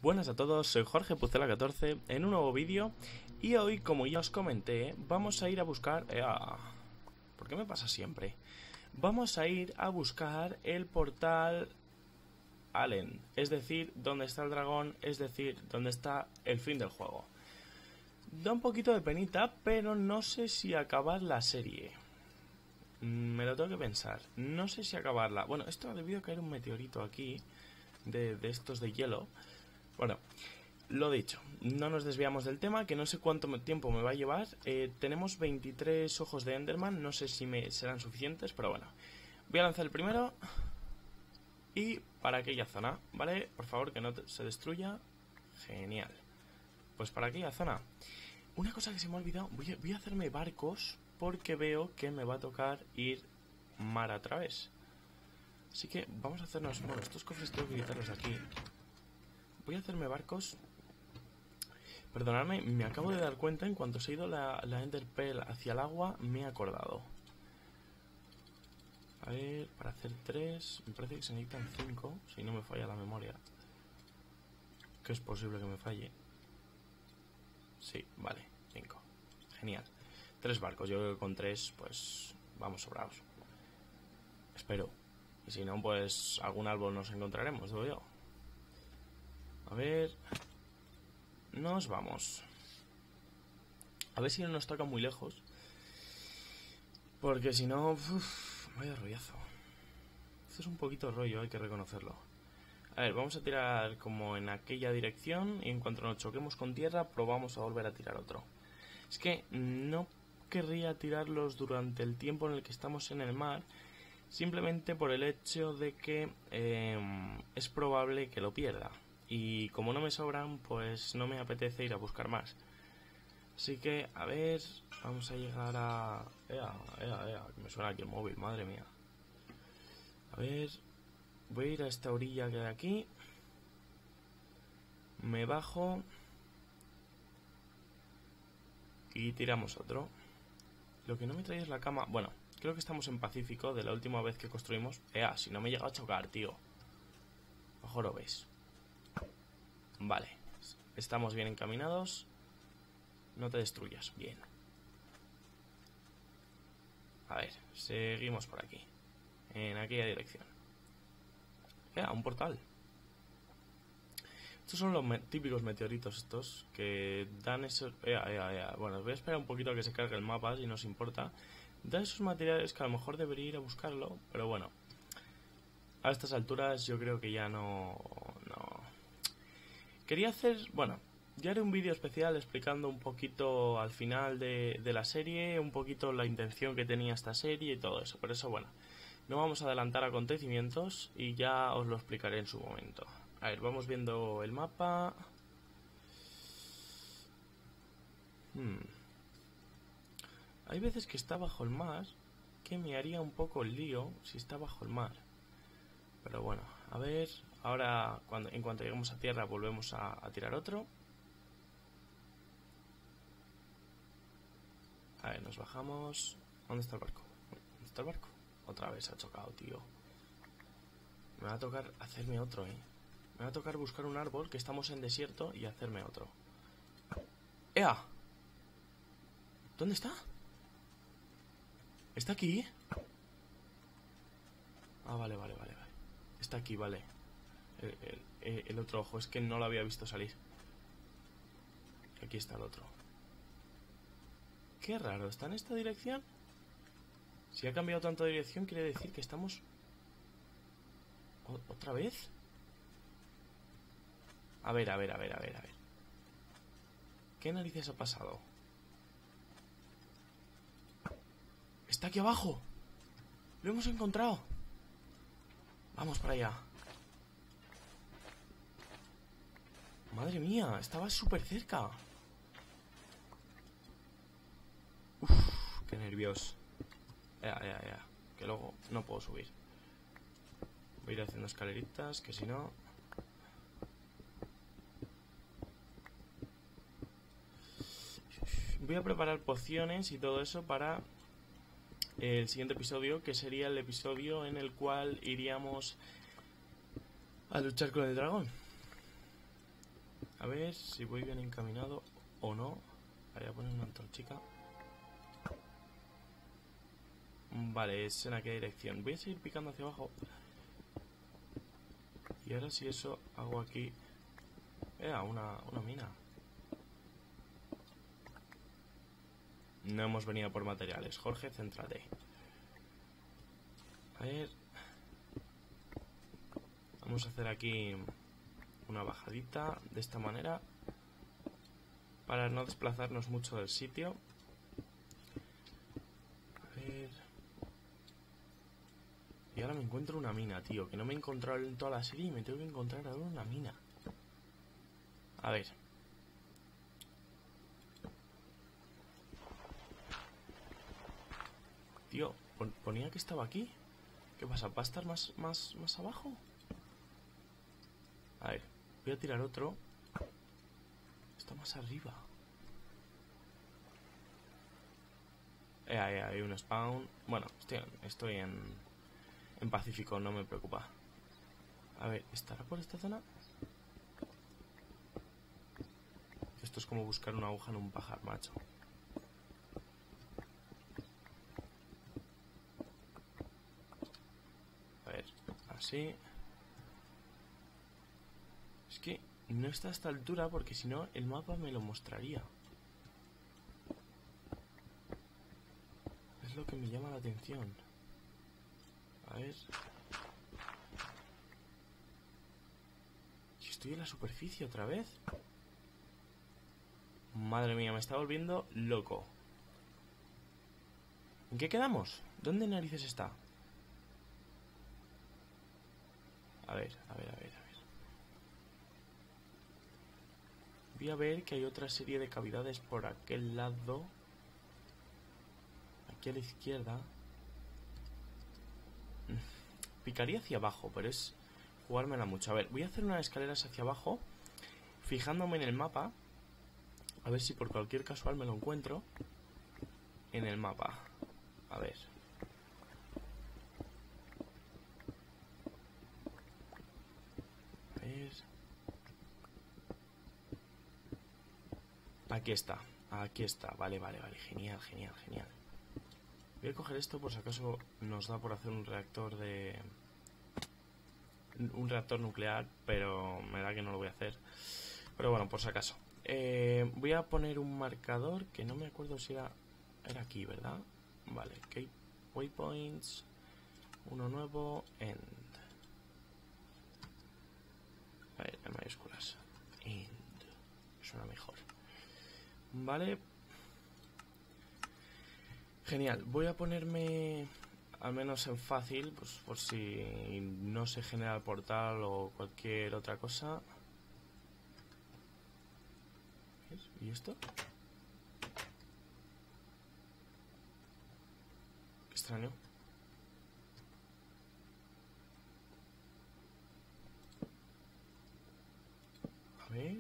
Buenas a todos, soy Jorge Pucela14 en un nuevo vídeo y hoy, como ya os comenté, vamos a ir a buscar... ¿Por qué me pasa siempre? Vamos a ir a buscar el portal Allen, es decir, donde está el dragón, es decir, donde está el fin del juego. Da un poquito de penita, pero no sé si acabar la serie. Me lo tengo que pensar. No sé si acabarla. Bueno, esto ha debido caer un meteorito aquí, de estos de hielo. Bueno, lo dicho, no nos desviamos del tema, que no sé cuánto tiempo me va a llevar. Tenemos 23 ojos de Enderman, no sé si me serán suficientes, pero bueno. Voy a lanzar el primero. Y para aquella zona, ¿vale? Por favor, que no se destruya. Genial. Pues para aquella zona. Una cosa que se me ha olvidado, voy a hacerme barcos porque veo que me va a tocar ir mar a través. Así que vamos a hacernos... Bueno, estos cofres tengo que quitarlos aquí. Voy a hacerme barcos. Perdonadme, me acabo de dar cuenta en cuanto se ha ido la Ender Pearl hacia el agua, me he acordado. A ver, para hacer 3, me parece que se necesitan 5, si no me falla la memoria. Que es posible que me falle. Sí, vale, 5. Genial. 3 barcos, yo creo que con 3, pues vamos sobrados. Espero. Y si no, pues algún árbol nos encontraremos, digo yo. A ver... Nos vamos. A ver si no nos toca muy lejos. Porque si no... vaya rollazo. Esto es un poquito rollo, hay que reconocerlo. A ver, vamos a tirar como en aquella dirección. Y en cuanto nos choquemos con tierra, probamos a volver a tirar otro. Es que no querría tirarlos durante el tiempo en el que estamos en el mar. Simplemente por el hecho de que es probable que lo pierda. Y como no me sobran, pues no me apetece ir a buscar más. Así que, a ver, vamos a llegar a... que me suena aquí el móvil, madre mía. A ver, voy a ir a esta orilla que hay aquí. Me bajo. Y tiramos otro. Lo que no me trae es la cama... Bueno, creo que estamos en Pacífico de la última vez que construimos. Si no me llega a chocar, tío. Ojo, lo ves. Vale, estamos bien encaminados. No te destruyas, bien. A ver, seguimos por aquí. En aquella dirección. Un portal. Estos son los típicos meteoritos estos que dan esos... Bueno, voy a esperar un poquito a que se cargue el mapa, si nos importa. Da esos materiales que a lo mejor debería ir a buscarlo, pero bueno. A estas alturas yo creo que ya no... Quería hacer, bueno, ya haré un vídeo especial explicando un poquito al final de la serie, un poquito la intención que tenía esta serie y todo eso. Por eso, bueno, no vamos a adelantar acontecimientos y ya os lo explicaré en su momento. A ver, vamos viendo el mapa. Hay veces que está bajo el mar, que me haría un poco el lío si está bajo el mar. Pero bueno, a ver... Ahora, en cuanto lleguemos a tierra, volvemos a tirar otro. A ver, nos bajamos. ¿Dónde está el barco? ¿Dónde está el barco? Otra vez ha chocado, tío. Me va a tocar hacerme otro, Me va a tocar buscar un árbol, que estamos en desierto, y hacerme otro. ¡Ea! ¿Dónde está? ¿Está aquí? Vale. Está aquí, vale. El otro ojo, es que no lo había visto salir. Aquí está el otro. Qué raro, ¿está en esta dirección? Si ha cambiado tanto de dirección, quiere decir que estamos... ¿Otra vez? A ver. ¿Qué narices ha pasado? ¡Está aquí abajo! ¡Lo hemos encontrado! Vamos para allá. Madre mía, estaba súper cerca. Uff, qué nervios. Que luego no puedo subir. Voy a ir haciendo escaleritas, que si no... Voy a preparar pociones y todo eso para el siguiente episodio, que sería el episodio en el cual iríamos a luchar con el dragón. A ver si voy bien encaminado o no. Voy a poner una antorchica. Vale, es en aquella dirección. Voy a seguir picando hacia abajo. Y ahora si eso hago aquí... una mina. No hemos venido por materiales. Jorge, céntrate. A ver... Vamos a hacer aquí una bajadita de esta manera para no desplazarnos mucho del sitio. A ver... Y ahora me encuentro una mina, tío, que no me he encontrado en toda la serie y me tengo que encontrar ahora una mina. A ver. Tío, ponía que estaba aquí. ¿Qué pasa? ¿Va a estar más abajo? A ver, voy a tirar otro. Está más arriba. Hay un spawn. Bueno, estoy en Pacífico, no me preocupa. A ver, ¿estará por esta zona? Esto es como buscar una aguja en un pajar, macho. A ver, así. Es que no está a esta altura porque si no el mapa me lo mostraría. Es lo que me llama la atención. A ver. Si estoy en la superficie otra vez. Madre mía, me está volviendo loco. ¿En qué quedamos? ¿Dónde narices está? A ver. Voy a ver que hay otra serie de cavidades por aquel lado. Aquí a la izquierda. Picaría hacia abajo, pero es jugármela mucho. A ver, voy a hacer unas escaleras hacia abajo, fijándome en el mapa. A ver si por cualquier casual me lo encuentro en el mapa. A ver. A ver. Aquí está. Vale. Genial. Voy a coger esto por si acaso nos da por hacer un reactor nuclear, pero me da que no lo voy a hacer. Pero bueno, por si acaso. Voy a poner un marcador que no me acuerdo si era aquí, ¿verdad? Vale, ok. Waypoints. Uno nuevo. End. A ver, en mayúsculas. End. Suena mejor. Vale. Genial. Voy a ponerme al menos en fácil, pues por si no se genera el portal o cualquier otra cosa. ¿Y esto? Qué extraño. A ver,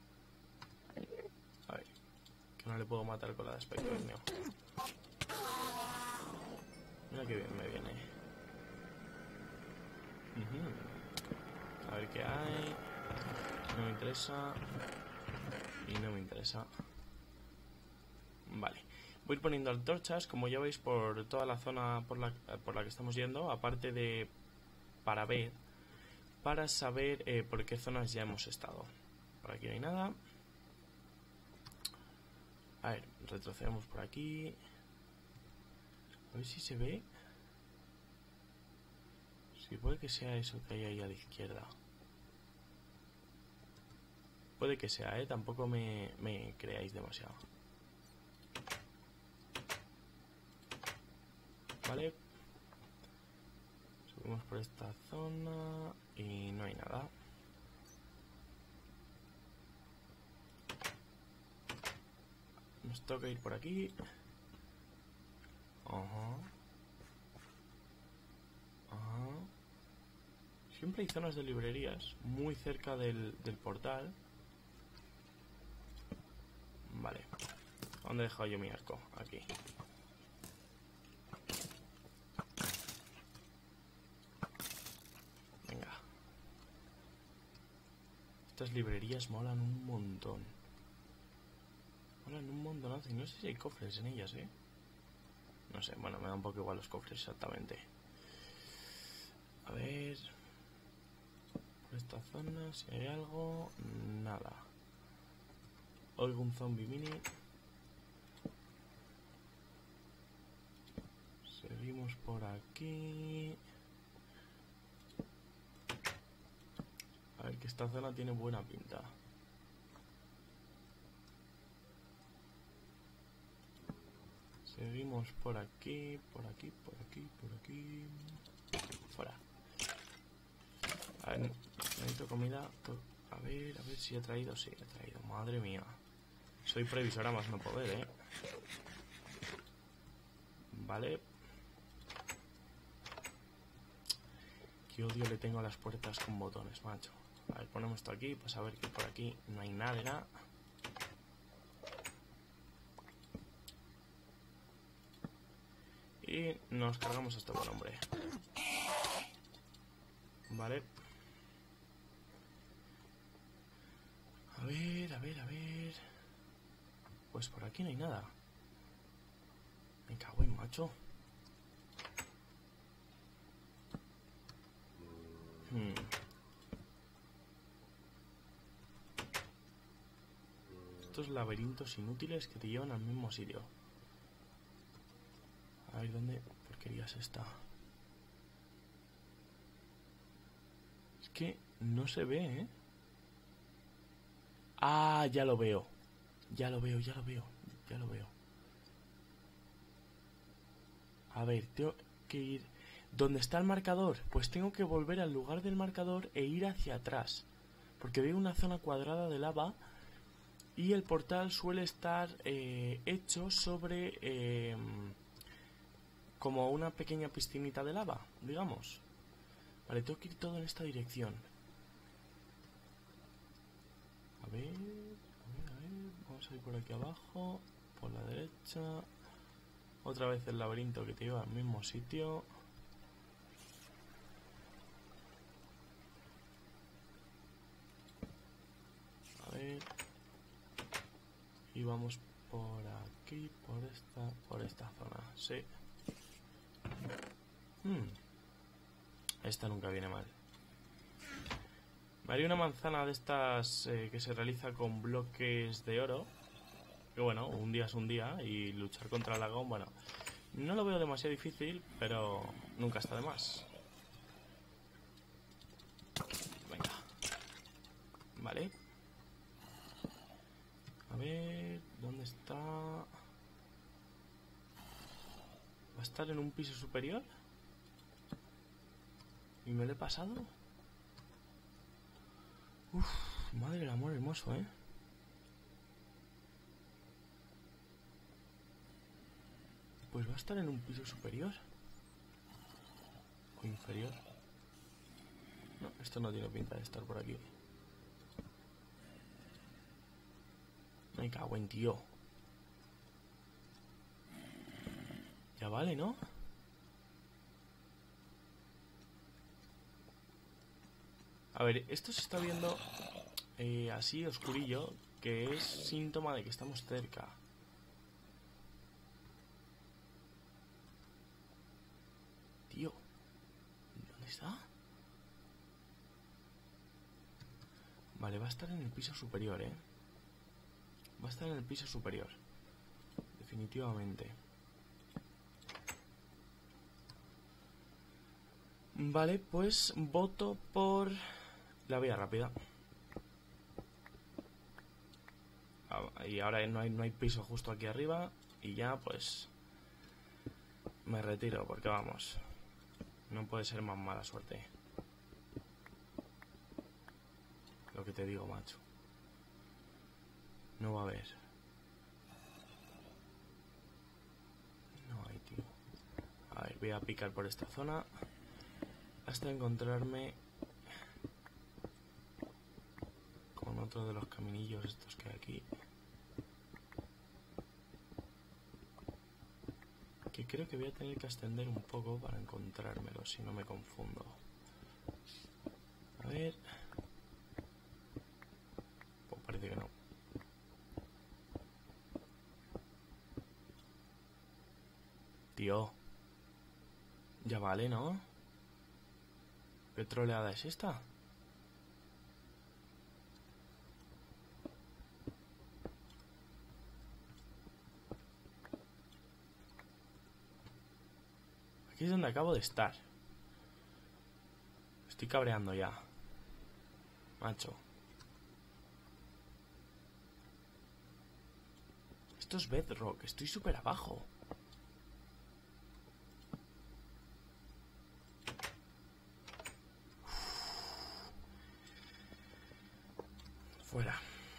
que no le puedo matar con la de aspecto mío. Mira que bien me viene. A ver qué hay. No me interesa. Y no me interesa. Vale. Voy a ir poniendo antorchas, como ya veis, por toda la zona por la que estamos yendo. Aparte de para ver, para saber por qué zonas ya hemos estado. Por aquí no hay nada. A ver, retrocedemos por aquí. A ver si se ve. Sí, puede que sea eso que hay ahí a la izquierda. Puede que sea, tampoco me creáis demasiado. Vale. Subimos por esta zona y no hay nada. Nos toca ir por aquí. Ajá. Siempre hay zonas de librerías muy cerca del portal. Vale. ¿Dónde he dejado yo mi arco? Aquí. Estas librerías molan un montón. Molan un montonazo. Y no sé si hay cofres en ellas, ¿eh? No sé, bueno, me da un poco igual los cofres exactamente. A ver... Por esta zona, si hay algo... Nada. Oigo un zombie mini. Seguimos por aquí. A ver, que esta zona tiene buena pinta. Seguimos por aquí, por aquí, por aquí, por aquí. Fuera. A ver, necesito comida. A ver si he traído. Sí, he traído. Madre mía. Soy previsora más no poder, ¿eh? Vale. Qué odio le tengo a las puertas con botones, macho. A ver, ponemos esto aquí para saber que por aquí no hay nada. Y nos cargamos a este buen hombre. Vale. A ver, a ver, a ver. Pues por aquí no hay nada. Me cago en macho. Estos laberintos inútiles que te llevan al mismo sitio. A ver, ¿dónde porquería es esta? Es que no se ve, ¿eh? Ah, ya lo veo. Ya lo veo, ya lo veo. Ya lo veo. A ver, tengo que ir... ¿Dónde está el marcador? Pues tengo que volver al lugar del marcador e ir hacia atrás. Porque veo una zona cuadrada de lava... Y el portal suele estar hecho sobre como una pequeña piscinita de lava, digamos. Vale, tengo que ir todo en esta dirección. A ver, a ver. Vamos a ir por aquí abajo, por la derecha. Otra vez el laberinto que te lleva al mismo sitio. A ver... Y vamos por aquí, por esta zona, sí. Esta nunca viene mal. Me haría una manzana de estas que se realiza con bloques de oro. Que bueno, un día es un día. Y luchar contra el lagón, bueno, no lo veo demasiado difícil, pero nunca está de más. Venga. Vale. A ver, ¿dónde está? ¿Va a estar en un piso superior? ¿Y me lo he pasado? Uf, madre del amor hermoso, ¿eh? Pues va a estar en un piso superior. ¿O inferior? No, esto no tiene pinta de estar por aquí. Me cago en tío. Ya vale, ¿no? A ver, esto se está viendo así oscurillo, que es síntoma de que estamos cerca. Tío, ¿dónde está? Vale, va a estar en el piso superior, ¿eh? Va a estar en el piso superior. Definitivamente. Vale, pues voto por la vía rápida. Y ahora no hay piso justo aquí arriba. Y ya pues me retiro porque vamos, no puede ser más mala suerte. Lo que te digo, macho. No va a haber. No hay, tío. A ver, voy a picar por esta zona hasta encontrarme con otro de los caminillos estos que hay aquí. Que creo que voy a tener que ascender un poco para encontrármelo, si no me confundo. A ver... tío. Ya vale, ¿no? ¿Qué troleada es esta? Aquí es donde acabo de estar. Estoy cabreando ya. Macho. Esto es Bedrock. Estoy súper abajo. Fuera.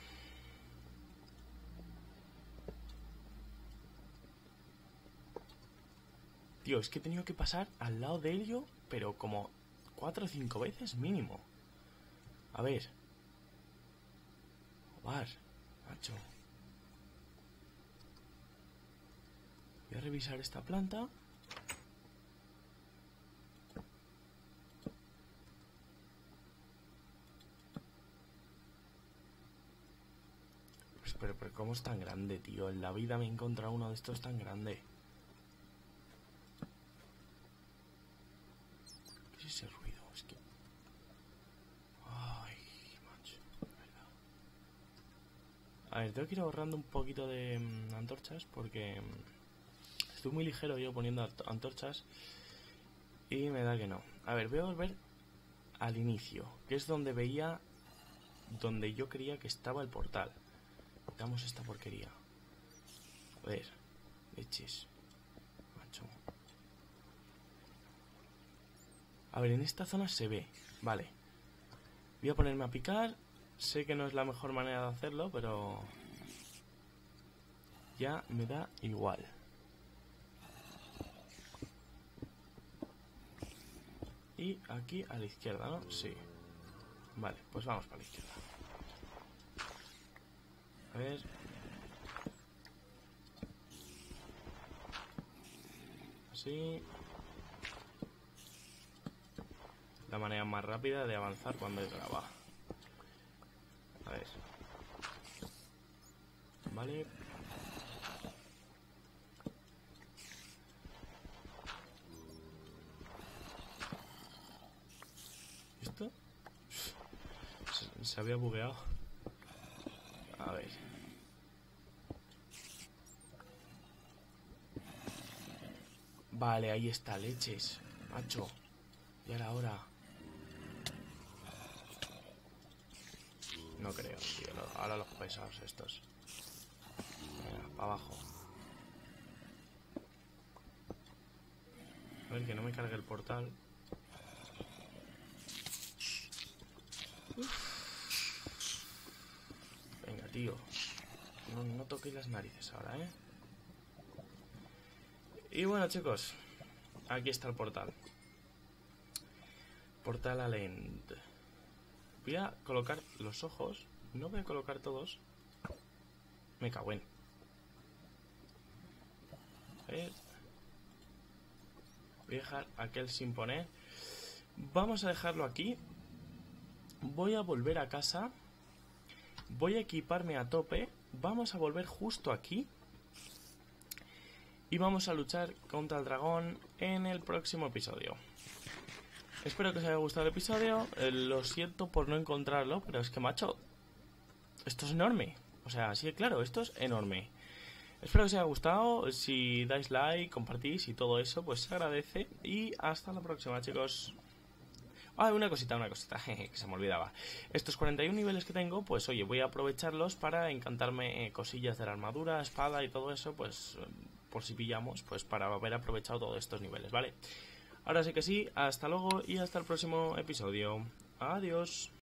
Tío, es que he tenido que pasar al lado de Helio, pero como 4 o 5 veces mínimo. A ver. Joder, macho. Voy a revisar esta planta. Pues, pero ¿cómo es tan grande, tío? En la vida me he encontrado uno de estos tan grande. ¿Qué es ese ruido? Es que... Ay, macho. ¿Verdad? A ver, tengo que ir ahorrando un poquito de antorchas porque... estoy muy ligero yo poniendo antorchas y me da que no. A ver, voy a volver al inicio, que es donde veía, donde yo creía que estaba el portal. Quitamos esta porquería. A ver, leches, macho. A ver, en esta zona se ve, vale. Voy a ponerme a picar. Sé que no es la mejor manera de hacerlo, pero ya me da igual. Y aquí a la izquierda, ¿no? Sí. Vale, pues vamos para la izquierda. A ver. Así. La manera más rápida de avanzar cuando hay grava. A ver. Vale. ¿Esto? Se había bugueado. A ver. Vale, ahí está, leches. Macho. Ya era hora. No creo, tío. Ahora los pesados estos. Venga, para abajo. A ver, que no me cargue el portal. Venga, tío. No toquéis las narices ahora, ¿eh? Y bueno, chicos. Aquí está el portal. Portal al end. Voy a colocar los ojos. No voy a colocar todos. Me cago en. A ver. Voy a dejar aquel sin poner. Vamos a dejarlo aquí. Voy a volver a casa. Voy a equiparme a tope. Vamos a volver justo aquí. Y vamos a luchar contra el dragón en el próximo episodio. Espero que os haya gustado el episodio. Lo siento por no encontrarlo, pero es que, macho, esto es enorme. O sea, sí, claro, esto es enorme. Espero que os haya gustado. Si dais like, compartís y todo eso, pues se agradece. Y hasta la próxima, chicos. Ah, una cosita, que se me olvidaba. Estos 41 niveles que tengo, pues oye, voy a aprovecharlos para encantarme cosillas de la armadura, espada y todo eso, pues por si pillamos, pues para haber aprovechado todos estos niveles, ¿vale? Ahora sí que sí, hasta luego y hasta el próximo episodio. Adiós.